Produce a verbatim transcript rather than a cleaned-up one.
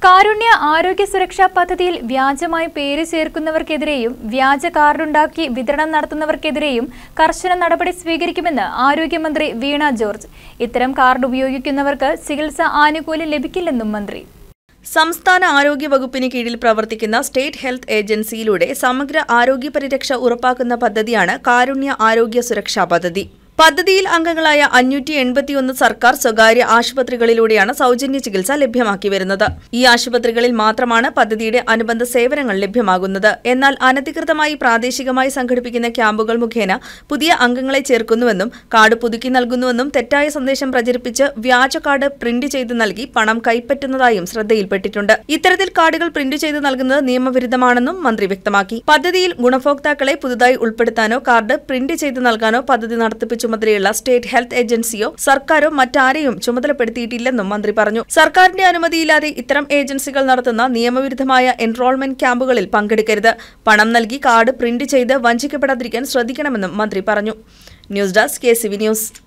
കാരുണ്യ ആരോഗ്യ സുരക്ഷാ പദ്ധതിയിൽ വ്യാജമായി പേര് ചേർക്കുന്നവർക്കെതിരെയും വ്യാജ കാർഡുണ്ടാക്കി വിതരണം നടത്തുന്നവർക്കെതിരെയും കർശന നടപടി സ്വീകരിക്കുമെന്ന് ആരോഗ്യമന്ത്രി വീണ ജോർജ്. ഇത്തരം കാർഡ് ഉപയോഗിക്കുന്നവർക്ക് ചികിത്സ ആനുകൂല്യം ലഭിക്കില്ലെന്നും മന്ത്രി. സംസ്ഥാന ആരോഗ്യ വകുപ്പിന് കീഴിൽ പ്രവർത്തിക്കുന്ന സ്റ്റേറ്റ് ഹെൽത്ത് ഏജൻസിയിലൂടെ സമഗ്ര ആരോഗ്യ പരിരക്ഷ ഉറപ്പാക്കുന്ന പദ്ധതിയാണ് കാരുണ്യ ആരോഗ്യ സുരക്ഷാ പദ്ധതി. പദ്ധതിയിൽ അംഗങ്ങളായ അഞ്ഞൂറ്റി എൺപത്തിയൊന്ന് സർക്കാർ സ്വകാര്യ ആശുപത്രികളിലൂടെയാണ് സൗജന്യ ചികിത്സ ലഭ്യമാക്കി വരുന്നത്. ഈ ആശുപത്രികളിൽ മാത്രമാണ് പദ്ധതിയുടെ അനുബന്ധ സേവനങ്ങൾ ലഭ്യമാകുന്നത്. എന്നാൽ അനധികൃതമായി പ്രാദേശികമായി സംഘടിപ്പിക്കുന്ന ക്യാമ്പുകൾ മുഖേന പുതിയ അംഗങ്ങളെ ചേർക്കുന്നുവെന്നും കാർഡ് പുതുക്കി നൽകുന്നുവെന്നും തെറ്റായ സന്ദേശം പ്രചരിപ്പിച്ച് വ്യാജ കാർഡ് പ്രിന്റ് ചെയ്ത് നൽകി പണം കൈപ്പറ്റുന്നതായും ശ്രദ്ധയിൽപ്പെട്ടിട്ടുണ്ട്. ഇത്തരത്തിൽ കാർഡുകൾ പ്രിന്റ് ചെയ്ത് നൽകുന്നത് നിയമവിരുദ്ധമാണെന്നും മന്ത്രി വ്യക്തമാക്കി. പദ്ധതിയിൽ ഗുണഭോക്താക്കളെ പുതുതായി ഉൾപ്പെടുത്താനോ കാർഡ് പ്രിന്റ് ചെയ്ത് നൽകാനോ പദ്ധതി നടത്തിപ്പിച്ചു ചുമതലയുള്ള സ്റ്റേറ്റ് ഹെൽത്ത് ഏജൻസിയോ സർക്കാരോ മറ്റാരെയും ചുമതലപ്പെടുത്തിയിട്ടില്ലെന്നും മന്ത്രി പറഞ്ഞു. സർക്കാരിന്റെ അനുമതിയില്ലാതെ ഇത്തരം ഏജൻസികൾ നടത്തുന്ന നിയമവിരുദ്ധമായ എൻറോൾമെന്റ് ക്യാമ്പുകളിൽ പങ്കെടുക്കരുത്. പണം നൽകി കാർഡ് പ്രിന്റ് ചെയ്ത് വഞ്ചിക്കപ്പെടാതിരിക്കാൻ ശ്രദ്ധിക്കണമെന്നും മന്ത്രി പറഞ്ഞു. News desk K C V news.